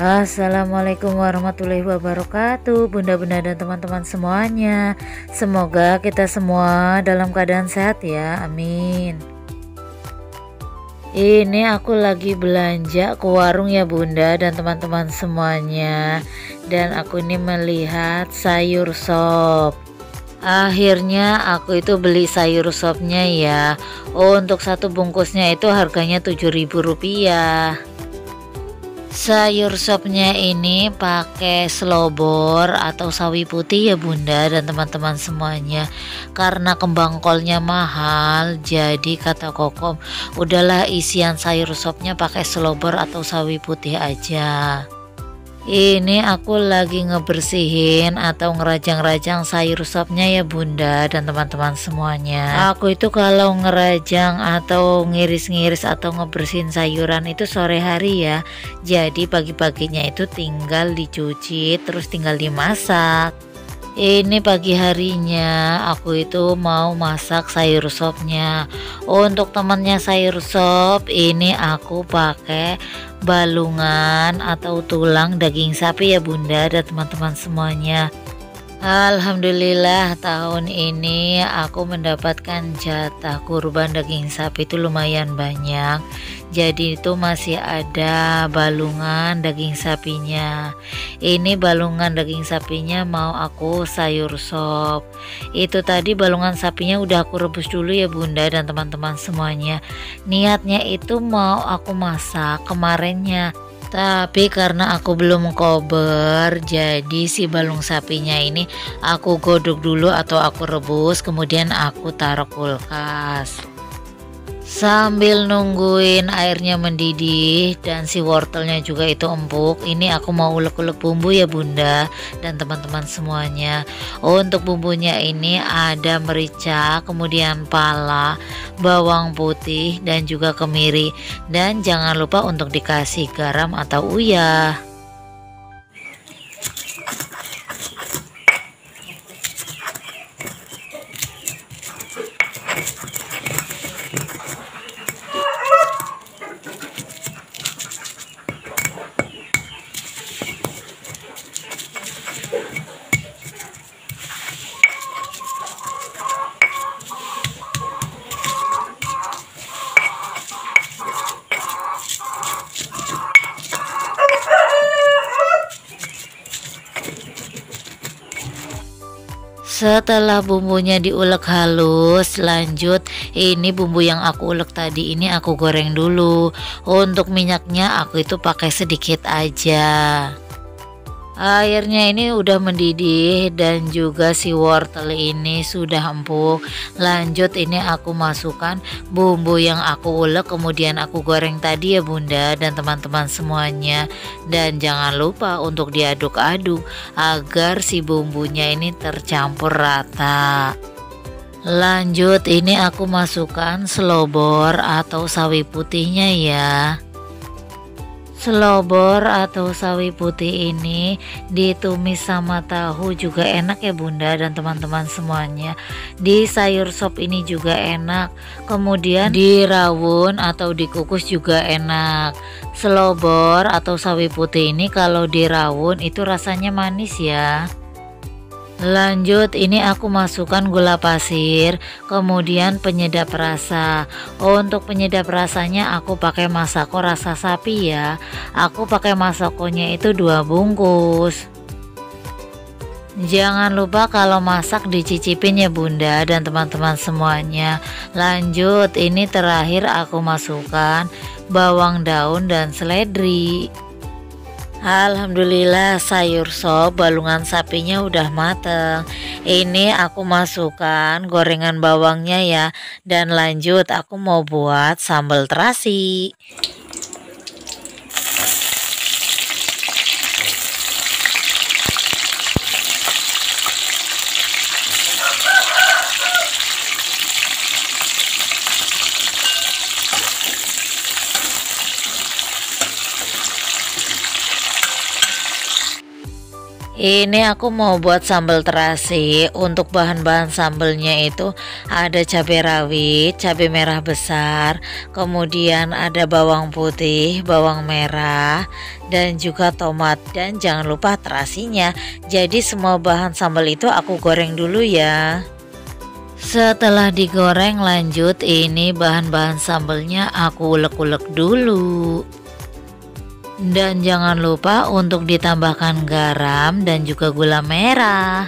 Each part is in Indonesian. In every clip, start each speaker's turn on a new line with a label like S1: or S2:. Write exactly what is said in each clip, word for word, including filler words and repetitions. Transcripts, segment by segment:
S1: Assalamualaikum warahmatullahi wabarakatuh, bunda-bunda dan teman-teman semuanya. Semoga kita semua dalam keadaan sehat ya, amin. Ini aku lagi belanja ke warung ya bunda dan teman-teman semuanya. Dan aku ini melihat sayur sop. Akhirnya aku itu beli sayur sopnya ya. Oh, untuk satu bungkusnya itu harganya tujuh ribu rupiah. Sayur sopnya ini pakai selobor atau sawi putih ya bunda dan teman-teman semuanya. Karena kembang kolnya mahal, jadi kata kokom udahlah isian sayur sopnya pakai selobor atau sawi putih aja. Ini aku lagi ngebersihin atau ngerajang-rajang sayur sopnya ya bunda dan teman-teman semuanya. Aku itu kalau ngerajang atau ngiris-ngiris atau ngebersihin sayuran itu sore hari ya. Jadi pagi-paginya itu tinggal dicuci terus tinggal dimasak. Ini pagi harinya aku itu mau masak sayur sopnya. Untuk temennya sayur sop ini aku pakai balungan atau tulang daging sapi ya bunda dan teman-teman semuanya. Alhamdulillah tahun ini aku mendapatkan jatah kurban daging sapi itu lumayan banyak. Jadi itu masih ada balungan daging sapinya. Ini balungan daging sapinya mau aku sayur sop. Itu tadi balungan sapinya udah aku rebus dulu ya bunda dan teman-teman semuanya. Niatnya itu mau aku masak kemarinnya. Tapi karena aku belum kober, jadi si balung sapinya ini aku godok dulu atau aku rebus, kemudian aku taruh kulkas. Sambil nungguin airnya mendidih dan si wortelnya juga itu empuk, ini aku mau ulek-ulek bumbu ya bunda dan teman-teman semuanya. Oh, untuk bumbunya ini ada merica, kemudian pala, bawang putih dan juga kemiri. Dan jangan lupa untuk dikasih garam atau uyah. Setelah bumbunya diulek halus, lanjut ini bumbu yang aku ulek tadi ini aku goreng dulu. Untuk minyaknya aku itu pakai sedikit aja. Airnya ini udah mendidih dan juga si wortel ini sudah empuk. Lanjut ini aku masukkan bumbu yang aku ulek kemudian aku goreng tadi ya bunda dan teman-teman semuanya. Dan jangan lupa untuk diaduk-aduk agar si bumbunya ini tercampur rata. Lanjut ini aku masukkan selobor atau sawi putihnya ya. Selobor atau sawi putih ini ditumis sama tahu juga enak ya bunda dan teman-teman semuanya. Di sayur sop ini juga enak. Kemudian dirawun atau dikukus juga enak. Selobor atau sawi putih ini kalau dirawun itu rasanya manis ya. Lanjut ini aku masukkan gula pasir, kemudian penyedap rasa. Oh, untuk penyedap rasanya aku pakai Masako rasa sapi ya. Aku pakai Masakonya itu dua bungkus. Jangan lupa kalau masak dicicipin ya bunda dan teman-teman semuanya. Lanjut ini terakhir aku masukkan bawang daun dan seledri. Alhamdulillah sayur sop balungan sapinya udah mateng. Ini aku masukkan gorengan bawangnya ya. Dan lanjut aku mau buat sambal terasi. Ini aku mau buat sambal terasi. Untuk bahan-bahan sambelnya itu ada cabai rawit, cabai merah besar, kemudian ada bawang putih, bawang merah, dan juga tomat, dan jangan lupa terasinya. Jadi semua bahan sambal itu aku goreng dulu ya. Setelah digoreng lanjut, ini bahan-bahan sambelnya aku ulek-ulek dulu. Dan jangan lupa untuk ditambahkan garam dan juga gula merah.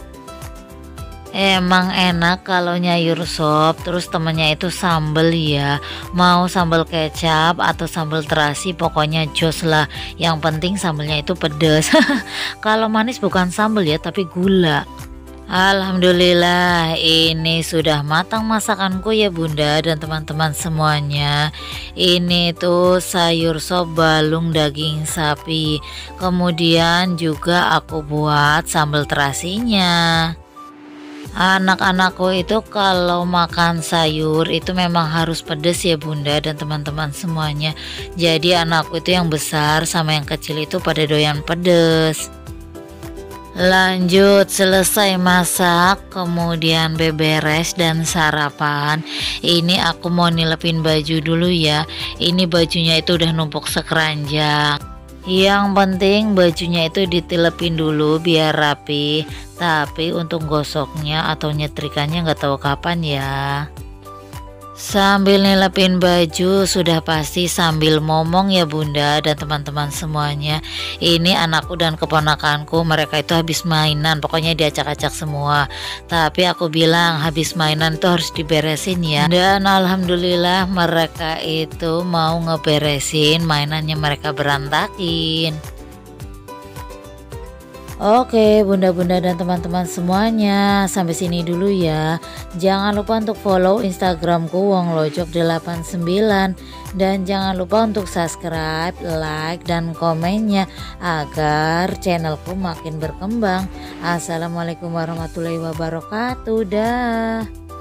S1: Emang enak kalau nyayur sop terus temennya itu sambel ya. Mau sambal kecap atau sambal terasi pokoknya jos lah. Yang penting sambelnya itu pedas. Kalau manis bukan sambel ya tapi gula. Alhamdulillah ini sudah matang masakanku ya bunda dan teman-teman semuanya. Ini tuh sayur sop balung daging sapi. Kemudian juga aku buat sambal terasinya. Anak-anakku itu kalau makan sayur itu memang harus pedas ya bunda dan teman-teman semuanya. Jadi anakku itu yang besar sama yang kecil itu pada doyan pedas. Lanjut, selesai masak kemudian beberes dan sarapan. Ini aku mau nilepin baju dulu ya. Ini bajunya itu udah numpuk sekeranjang. Yang penting bajunya itu ditilepin dulu biar rapi. Tapi untuk gosoknya atau nyetrikannya nggak tahu kapan ya. Sambil nilepin baju sudah pasti sambil ngomong ya bunda dan teman-teman semuanya. Ini anakku dan keponakanku mereka itu habis mainan, pokoknya diacak-acak semua. Tapi aku bilang habis mainan itu harus diberesin ya. Dan alhamdulillah mereka itu mau ngeberesin mainannya mereka berantakin. Oke bunda-bunda dan teman-teman semuanya, sampai sini dulu ya. Jangan lupa untuk follow instagramku wonglojok delapan sembilan. Dan jangan lupa untuk subscribe, like, dan komennya agar channelku makin berkembang. Assalamualaikum warahmatullahi wabarakatuh. Dah.